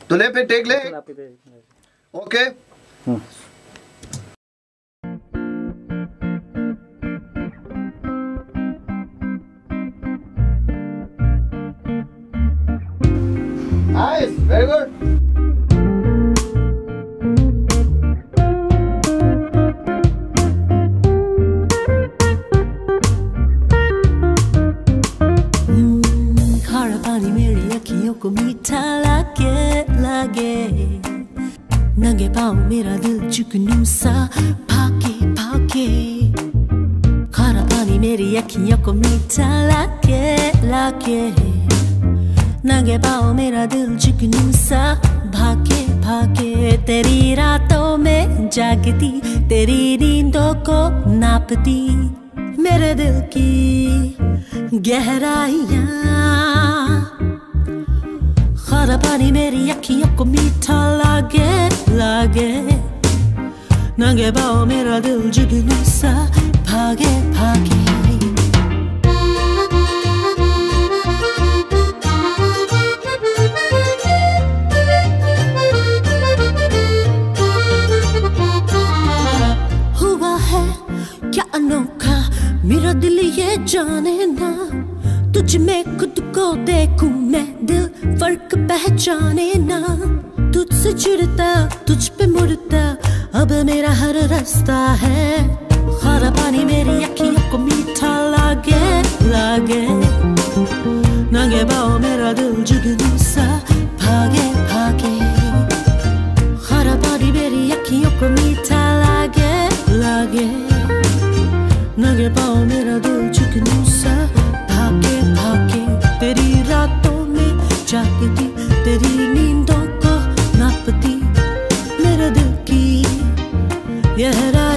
तो ले फिर टेक ले। Okay nice, very good. खारा पानी मेरी अखियों को मीठा लगे नंगे पाँव मेरा दिल जुगनू सा भागे खारा पानी मेरी अखियों को मीठा लगे नंगे पाँव मेरा दिल जुगनू सा भागे तेरी रातों में जागती तेरी नींदों को नापती मेरे दिल की गहराइयाँ खारा पानी मेरी अखियों को मीठा लागे नंगे पाँव मेरा दिल जुगनू सा भागे हुआ है क्या अनोखा मेरा दिल ये जाने ना तुझ में खुद को देखूं मैं दिल फर्क पहचाने ना तुझसे जुड़ता तुझ पे मुड़ता अब मेरा हर रास्ता है खारा पानी मेरी अखियों को मीठा लागे नंगे पाँव मेरा दिल जुगनू सा भागे खारा पानी मेरी अखियों को मीठा लागे नंगे पाँव मेरा दिल जुगनू सा भागे तेरी रातों में जागती तेरी नींदों को नापती मेरे दिल की गहराई